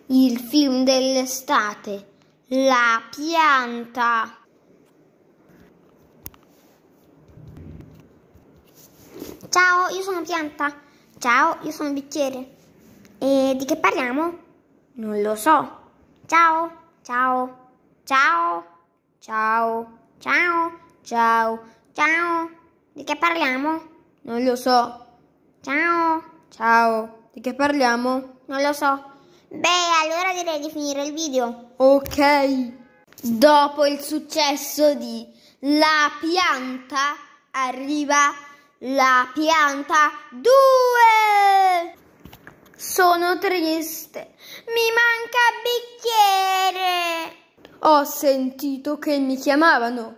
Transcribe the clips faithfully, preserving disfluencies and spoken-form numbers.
il film dell'estate, La pianta. Ciao, io sono Pianta. Ciao, io sono Bicchiere. E di che parliamo? Non lo so. Ciao, ciao, ciao, ciao, ciao, ciao, ciao. Di che parliamo? Non lo so. Ciao, ciao. Di che parliamo? Non lo so. Beh, allora direi di finire il video. Ok. Dopo il successo di La pianta, arriva La pianta due. Sono triste. Mi manca Bicchiere. Ho sentito che mi chiamavano.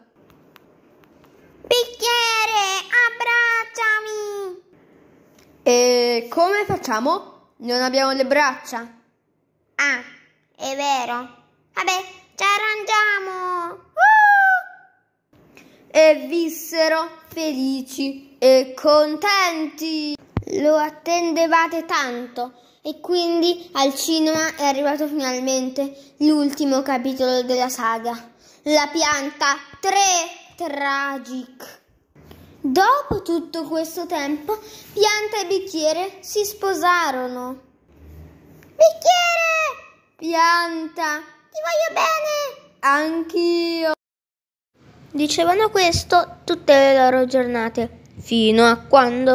Bicchiere, abbracciami. E come facciamo? Non abbiamo le braccia. Ah, è vero. Vabbè, ci arrangiamo. Uh! E vissero felici e contenti. Lo attendevate tanto e quindi al cinema è arrivato finalmente l'ultimo capitolo della saga, La pianta tre Tragic. Dopo tutto questo tempo, Pianta e Bicchiere si sposarono. Bicchiere! Pianta! Ti voglio bene! Anch'io! Dicevano questo tutte le loro giornate, fino a quando...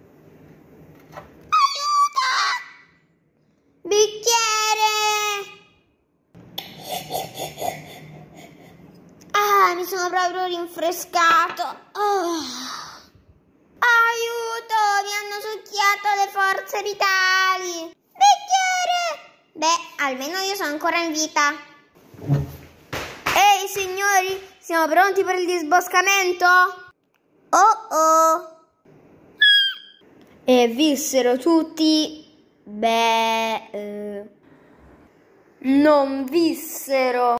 Aiuto! Bicchiere! Ah, mi sono proprio rinfrescato. Oh. Aiuto! Mi hanno succhiato le forze vitali. Bicchiere! Beh, almeno io sono ancora in vita. Ehi, signori, siamo pronti per il disboscamento? Oh oh! E vissero tutti... Beh... Eh, non vissero...